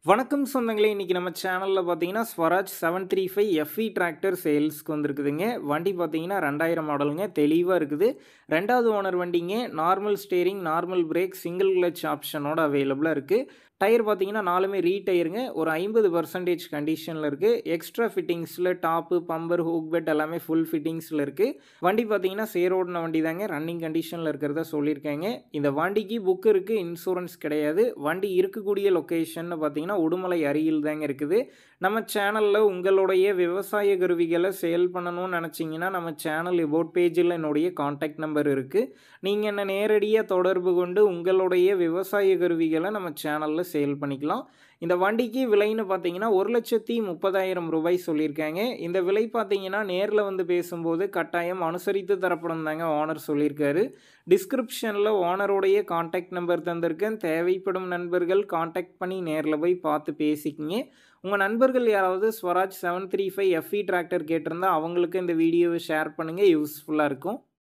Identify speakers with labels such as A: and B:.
A: வணக்கம் சொந்தங்களே! இன்னைக்கு நம்ம சேனல்ல பார்த்தீங்கன்னா, ஸ்வராஜ் 735 எஃப்இ டிராக்டர் சேல்ஸ்க்கு வந்திருக்குதுங்க. வண்டி பார்த்தீங்கன்னா 2000 மாடலுங்க. தெளிவா இருக்குது. 2வது ஓனர் வண்டிங்க. Normal steering, normal brake, single clutch ஆப்ஷனோட அவைலபிளா இருக்கு. டயர் பார்த்தீங்கன்னா 4மே ரீடயருங்க. ஒரு 50% கண்டிஷன்ல இருக்கு. எக்ஸ்ட்ரா ஃபிட்டிங்ஸ்ல டாப்பு, பம்பர், ஹூக் பெட் எல்லாமே ஃபுல் ஃபிட்டிங்ஸ்ல இருக்கு. வண்டி பார்த்தீங்கன்னா சேரோடுன வண்டி தாங்க. ரன்னிங் கண்டிஷன்ல இருக்கிறதா சொல்லியிருக்காங்க. இந்த வண்டிக்கு புக் இருக்கு. இன்சூரன்ஸ் கிடையாது. வண்டி இருக்கக்கூடிய லொகேஷன்னு பார்த்தீங்கன்னா, உடுமலை அருகில் தாங்க இருக்குது. நம்ம சேனல்ல உங்களுடைய விவசாய கருவிகள சேல் பண்ணணும்னு நெனச்சீங்கன்னா, நம்ம சேனல் எபோட் பேஜில என்னுடைய கான்டாக்ட் நம்பர் இருக்கு. நீங்க என்ன நேரடியா தொடர்பு கொண்டு உங்களுடைய விவசாய கருவிகள நம்ம சேனல்ல சேல் பண்ணிக்கலாம். இந்த வண்டிக்கு விலைன்னு பார்த்தீங்கன்னா, ரூ. 1,30,000 சொல்லியிருக்காங்க. இந்த விலை பார்த்தீங்கன்னா, நேர்ல வந்து பேசும்போது கட்டாயம் அனுசரித்து தரப்படும் தாங்க ஓனர் சொல்லியிருக்காரு. டிஸ்கிரிப்ஷன்ல ஓனருடைய கான்டாக்ட் நம்பர் தந்திருக்கேன். தேவைப்படும் நண்பர்கள் கான்டாக்ட் பண்ணி நேர்ல போய் பார்த்து பேசிக்கங்க. உங்க நண்பர்கள் யாராவது ஸ்வராஜ் 735 எஃப்இ டிராக்டர் கேட்டிருந்தா, அவங்களுக்கு இந்த வீடியோவ ஷேர் பண்ணுங்க. யூஸ்ஃபுல்லா இருக்கும்.